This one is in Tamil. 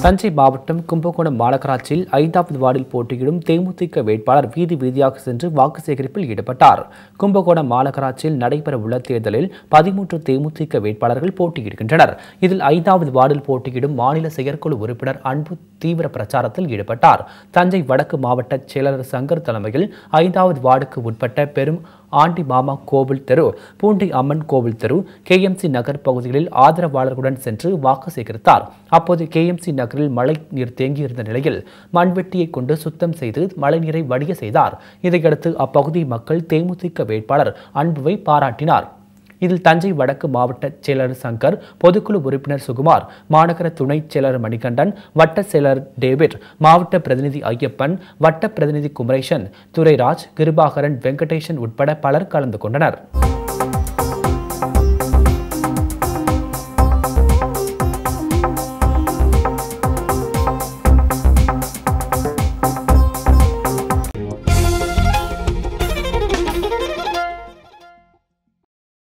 தஞ்சை மாவட்டம் கும்பகோணம் மாநகராட்சியில் 5வது வார்டில் போட்டியிடும் தேமுதிக வேட்பாளர் வீதி வீதியாக சென்று வாக்கு சேகரிப்பில் ஈடுபட்டார். கும்பகோணம் மாநகராட்சியில் நடைபெறவுள்ள தேர்தலில் 13 தேமுதிக வேட்பாளர்கள் போட்டியிடுகின்றனர். இதில் 5வது வார்டில் போட்டியிடும் மாநில செயற்குழு உறுப்பினர் அன்பு தீவிர பிரச்சாரத்தில் ஈடுபட்டார். தஞ்சை வடக்கு மாவட்ட செயலாளர் சங்கர் தலைமையில் 5வது வார்டுக்கு உட்பட்ட பெரும் ஆண்டி மாமா கோவில் தெரு, பூண்டி அம்மன் கோவில் தெரு, KMC நகர் பகுதிகளில் ஆதரவாளர்களுடன் சென்று வாக்கு சேகரித்தார். அப்போது KMC நகரில் மழை நீர் தேங்கியிருந்த நிலையில் மண்வெட்டியை கொண்டு சுத்தம் செய்து மழைநீரை வடிய செய்தார். இதையடுத்து அப்பகுதி மக்கள் தேமுதிக வேட்பாளர் அன்புவை பாராட்டினார். இதில் தஞ்சை வடக்கு மாவட்ட செயலர் சங்கர், பொதுக்குழு உறுப்பினர் சுகுமார், மாநகர துணை செயலர் மணிகண்டன், வட்ட செயலர் டேவிட், மாவட்ட பிரதிநிதி ஐயப்பன், வட்ட பிரதிநிதி குமரேசன், துரைராஜ், கிருபாகரன், வெங்கடேசன் உட்பட பலர் கலந்து கொண்டனர்.